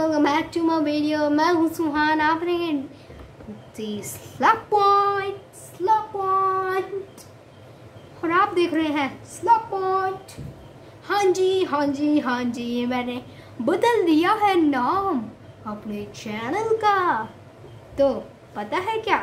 Welcome back to my video. मैं हूँ सुहान, आप स्लैप पॉइंट और आप देख रहे हैं स्लैप पॉइंट। हाँ जी, मैंने बदल दिया है नाम अपने चैनल का। तो पता है क्या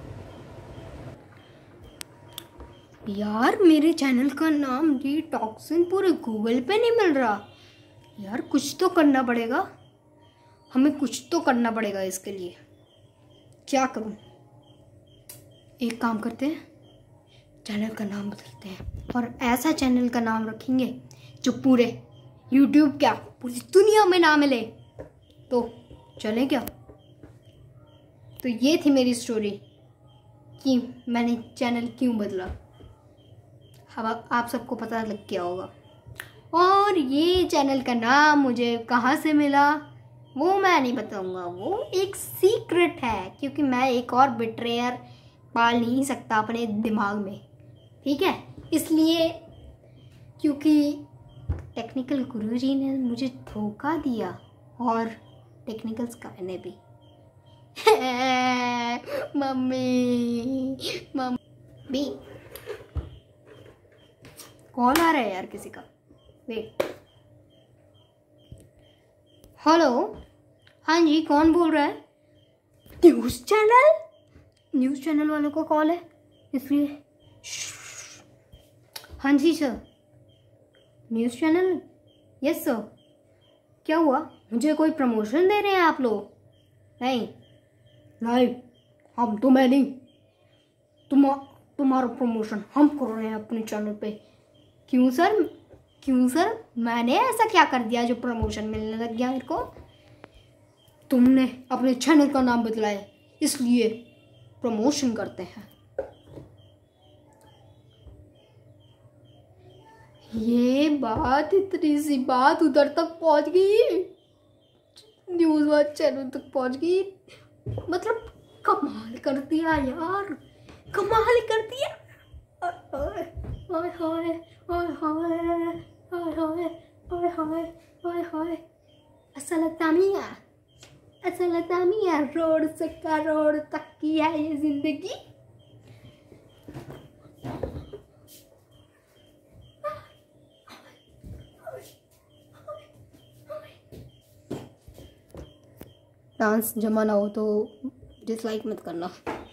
यार, मेरे चैनल का नाम डिटॉक्सिन पूरे गूगल पे नहीं मिल रहा यार। कुछ तो करना पड़ेगा, हमें कुछ तो करना पड़ेगा इसके लिए। क्या करूं? एक काम करते हैं, चैनल का नाम बदलते हैं और ऐसा चैनल का नाम रखेंगे जो पूरे YouTube क्या पूरी दुनिया में ना मिले। तो चले क्या? तो ये थी मेरी स्टोरी कि मैंने चैनल क्यों बदला। अब आप सबको पता लग गया होगा। और ये चैनल का नाम मुझे कहाँ से मिला वो मैं नहीं बताऊंगा, वो एक सीक्रेट है, क्योंकि मैं एक और बिट्रेयर पाल नहीं सकता अपने दिमाग में, ठीक है? इसलिए क्योंकि टेक्निकल गुरुजी ने मुझे धोखा दिया और टेक्निकल्स का ने भी। मम्मी कॉल आ रहा है यार किसी का, वेट। हेलो, हाँ जी, कौन बोल रहा है? न्यूज़ चैनल वालों का कॉल है, इसलिए। हाँ जी sir, news channel, yes sir. क्या हुआ? मुझे कोई प्रमोशन दे रहे हैं आप लोग? नहीं, हम तुम्हें नहीं, तुम्हारा प्रमोशन हम कर रहे हैं अपने चैनल पे। क्यों सर, मैंने ऐसा क्या कर दिया जो प्रमोशन मिलने लग गया मेरे को? तुमने अपने चैनल का नाम बदलाया, इसलिए प्रमोशन करते हैं। ये बात, इतनी सी बात उधर तक पहुंच गई, न्यूज़ वाच चैनल तक पहुंच गई। मतलब कमाल कर दिया यार, कमाल कर दिया। असलतामिया रोड से करोड़ तक की है ये जिंदगी। डांस जमा ना हो तो डिसलाइक मत करना।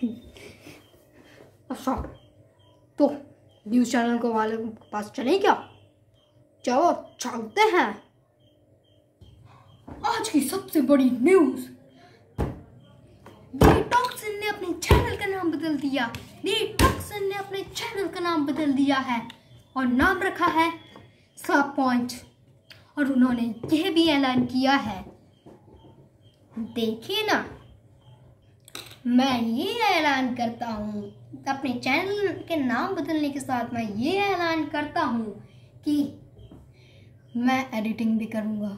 अच्छा, तो न्यूज़ चैनल को वाले के पास चले क्या? चलो चलते हैं। आज की सबसे बड़ी न्यूज़, डिटॉक्सिन ने अपने चैनल का नाम बदल दिया है और नाम रखा है स्लैप पॉइंट। और उन्होंने यह भी ऐलान किया है, देखिए ना, मैं ये ऐलान करता हूँ अपने चैनल के नाम बदलने के साथ, मैं ये ऐलान करता हूँ कि मैं एडिटिंग भी करूँगा।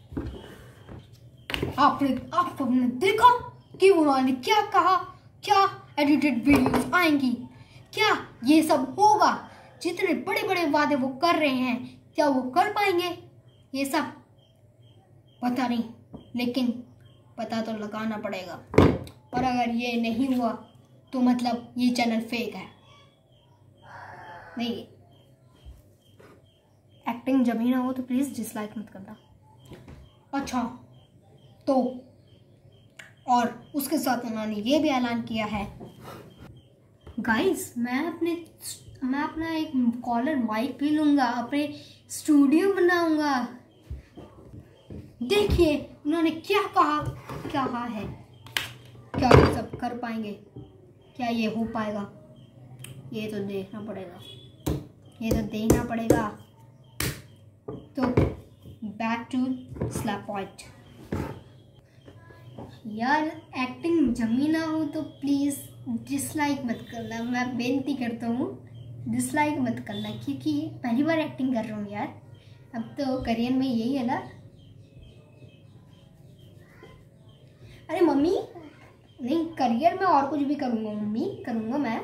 आपने देखा कि उन्होंने क्या कहा? क्या एडिटेड वीडियोस आएंगी? क्या ये सब होगा? जितने बड़े बड़े वादे वो कर रहे हैं, क्या वो कर पाएंगे? ये सब पता नहीं, लेकिन पता तो लगाना पड़ेगा। और अगर ये नहीं हुआ तो मतलब ये चैनल फेक है। नहीं, एक्टिंग जमी ना हो तो प्लीज़ डिसलाइक मत करना। अच्छा, तो और उसके साथ उन्होंने ये भी ऐलान किया है, गाइस, मैं अपना एक कॉलर माइक भी लूँगा, अपने स्टूडियो बनाऊँगा। देखिए उन्होंने क्या कहा है। क्या ये सब कर पाएंगे? क्या ये हो पाएगा? ये तो देखना पड़ेगा। तो बैक टू स्लैप पॉइंट। यार, एक्टिंग जमी ना हो तो प्लीज़ डिसलाइक मत करना, मैं बेनती करता हूँ, डिसलाइक मत करना, क्योंकि पहली बार एक्टिंग कर रहा हूँ यार। अब तो करियर में यही है ना। अरे मम्मी, नहीं, करियर में और कुछ भी करूँगा मम्मी, करूँगा मैं।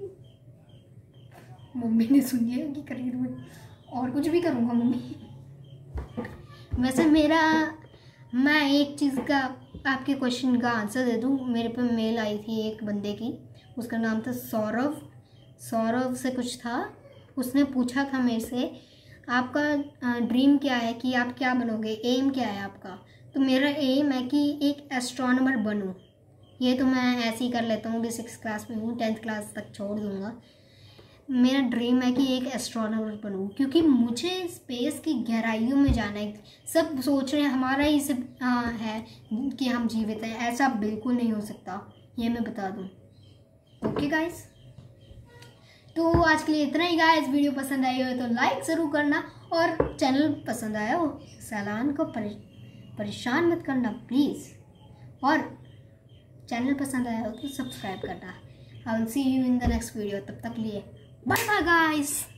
मम्मी ने सुन लिया कि करियर में और कुछ भी करूँगा मम्मी। वैसे मैं एक चीज़ का आपके क्वेश्चन का आंसर दे दूँ। मेरे पे मेल आई थी एक बंदे की, उसका नाम था सौरभ से कुछ था। उसने पूछा था मेरे से आपका ड्रीम क्या है, कि आप क्या बनोगे, एम क्या है आपका। तो मेरा एम है कि एक एस्ट्रोनॉमर बनूं। ये तो मैं ऐसे ही कर लेता हूँ, अभी 6th क्लास में हूँ, 10th क्लास तक छोड़ दूँगा। मेरा ड्रीम है कि एक एस्ट्रोनॉमर बनूं, क्योंकि मुझे स्पेस की गहराइयों में जाना है। सब सोच रहे हैं हमारा ही सिर्फ है कि हम जीवित हैं, ऐसा बिल्कुल नहीं हो सकता, ये मैं बता दूं। ओके गाइस, तो आज के लिए इतना ही गाइस। वीडियो पसंद आई हो तो लाइक ज़रूर करना, और चैनल पसंद आया हो सैलान को परेशान मत करना प्लीज़, और चैनल पसंद आया हो तो सब्सक्राइब करना। I will see you in the next video. तब तक लिए बाय बाय गाइस।